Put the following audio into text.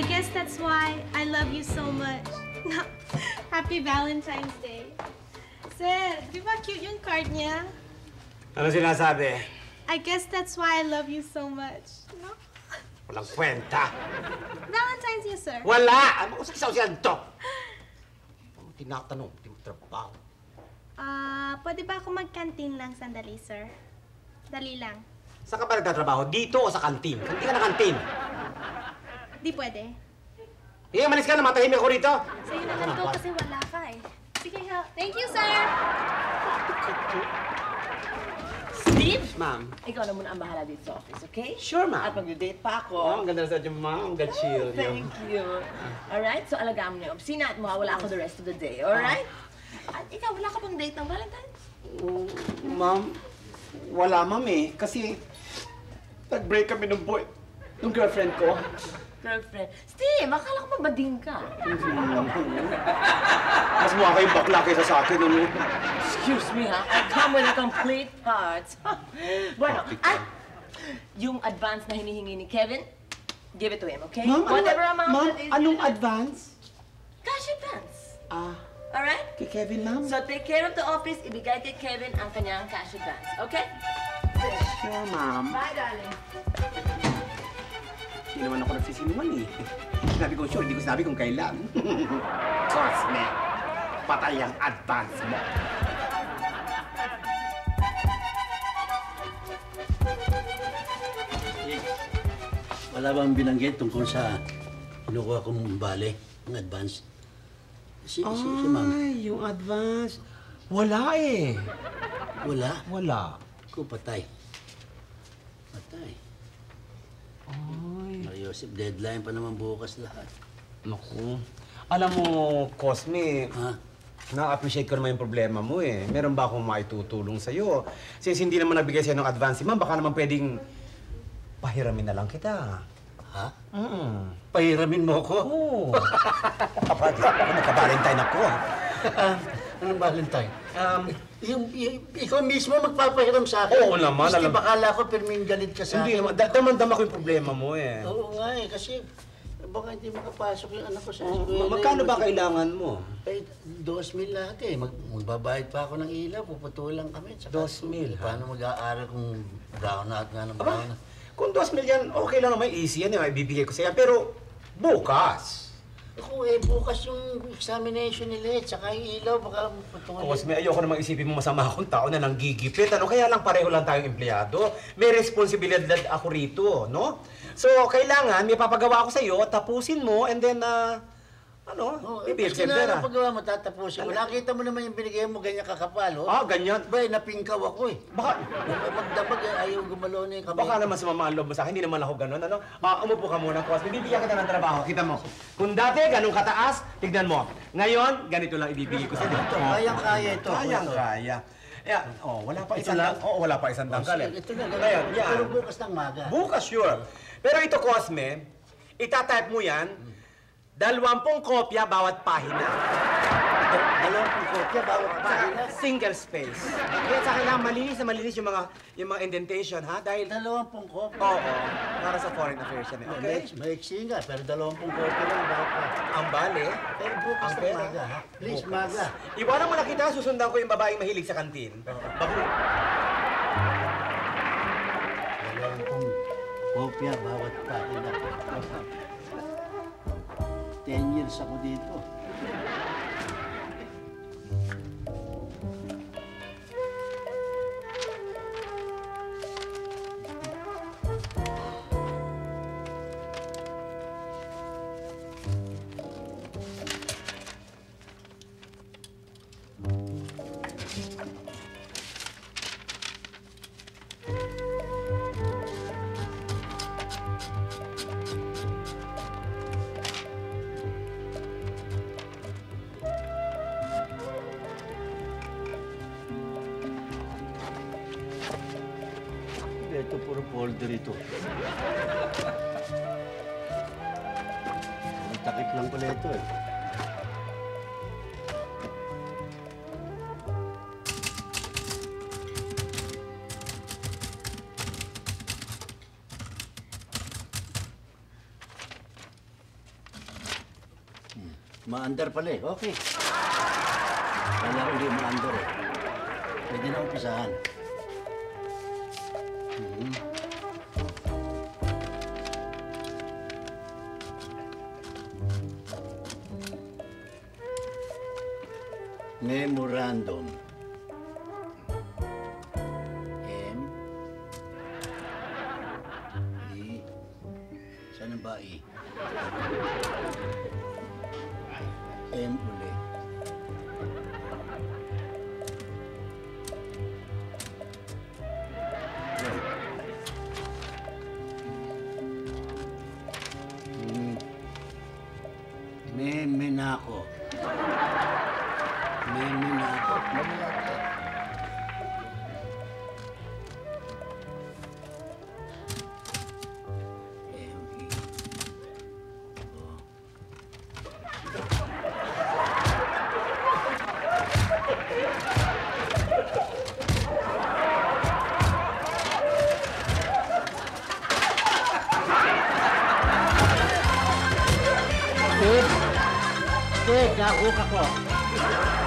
guess that's why I love you so much. Happy Valentine's Day. Sir, di ba cute yung card niya? Ano sinasabi? I guess that's why I love you so much. No? Walang kwenta. Valentine's niya, sir. Wala! Ano ko sa yan to? Ano tinatanong? Di mo trabaho. Pwede ba ako mag-canteen lang sandali, sir? Dali lang. Saan ka ba nagtatrabaho? Dito o sa kantin? Kantin ka na kantin. Di pwede. Eh, malis ka na. Matahimik ako rito. Sa'yo naman to kasi wala ka eh. Sige, thank you, sir! Steve? Ma'am. Ikaw na muna ang bahala dito sa office, okay? Sure, ma'am. At mag-date pa ako. Oh, ang ganda na sa atin, ma'am. Ang chill. Thank you. Alright, so alagaan mo na yung opisina at mawawala ako the rest of the day, alright? At ikaw, wala ka pang date ng Valentine's? Ma'am, wala, ma'am eh. Kasi nag-break kami ng girlfriend ko. Girlfriend. Steve, akala ko pa bading ka. Mas mukha kayong bakla kaysa sa akin, ano? Excuse me, ha? I come with a complete heart. Bueno, at yung advance na hinihingi ni Kevin, give it to him, okay? Ma'am, Whatever amount ma'am, that is. anong advance? Cash advance. Ah, Alright? kay Kevin, ma'am? So take care of the office, ibigay kay Kevin ang kanyang cash advance, okay? Sure, ma'am. Bye, darling. Hindi naman ako nagsisinungaling eh. Sinabi ko, sure, hindi ko sinabi kung kailan. Cosme, patay ang advance mo. Wala bang binanggit tungkol sa kinukuha kong bale, ang advance? Si ma'am. Ay, yung advance. Wala eh. Wala? Wala. Kung patay. Patay. Ay. Mariosip, deadline pa naman bukas lahat. Naku. Alam mo, Cosme, Ha? na-appreciate ko naman yung problema mo eh. Meron ba akong maitutulong sa'yo? Since hindi naman nabigay sa'yo ng advance si ma'am, baka naman pwedeng pahiramin na lang kita. Ha? Pahiramin mo ako? Oo. Kapag nagka-Valentine ako. Anong Valentine? Ikaw mismo magpapahiram sa akin. Oo naman, Kasi alam- bakala ko pirming galit ka sa Hindi akin. naman, damang-dama ko yung problema mo eh. Oo nga eh, kasi baka hindi makapasok yung anak ko sa Oh, eskwela. magkano ba kailangan mo? Eh, 2,000 lahat eh. Magbabayad pa ako ng ilaw, puputulan kami. 2,000, ha? Paano mag-aaral kung brown out nga ng brown out? Kung 2,000 yan, okay lang naman, easy yan, ibibigay ko sa'yo. Pero, bukas. Ako eh, bukas yung examination nila eh, tsaka yung ilaw, baka putulan. Cosme, ayoko namang isipin mo masama akong tao na nanggigipit. Ano, kaya lang pareho lang tayong empleyado. May responsibilidad ako rito, no? So, kailangan, may papagawa ako sa'yo, tapusin mo, and then, bibigay ko Kasi sa'yo pera. na paggawa mo, tatapusin mo. Nakita mo naman yung binigay mo, ganyan kakapal, oh. Ah, ganyan. Bay, napingkaw ako eh. Baka, Magdamag, ayaw gumalaw na yung kamay. baka naman sumama ang loob mo sa akin, hindi naman ako ganun, ano? Umupo ka muna, Cosme. Bibigyan kita ng trabaho. Kita mo. Kung dati, ganun kataas, tignan mo. Ngayon, ganito lang ibibigay ko sa'yo. Ito, kayang-kaya ito. Kayang-kaya. Yeah. Wala pa isang lang? wala pa isang dangkal eh. Ito na, Ngayon, yan. Pero bukas ng maga. Bukas, sure. Pero ito, Cosme, itatype mo yan, 20 kopya bawat pahina. 20 kopya, bawat pahina. Single space. Kaya sa kailangan malinis na malinis yung mga indentation, ha? Dahil, 20 kopya. oo, para sa foreign affairs yan, eh. Okay? Maiksi nga, pero 20 kopya lang bawat pahina. Ang bale, Pero bukas ang ng pera. maga, ha? Please, Bukas. maga. Iwanan mo na kita, susundan ko yung babaeng mahilig sa kantin. Bago. 20 kopya bawat pahina. 10 years ako dito. Ito, puro folder ito. Ang takip lang pala ito eh. Maandar pala eh. Okay. Kala ko hindi maandar eh. Pwede na umpisahan. Memorandum. M. E. Saan ang ba E? M ulit. Yan. Memenako. Memenako. Memenako. M-E. O. Steve, nahook ako.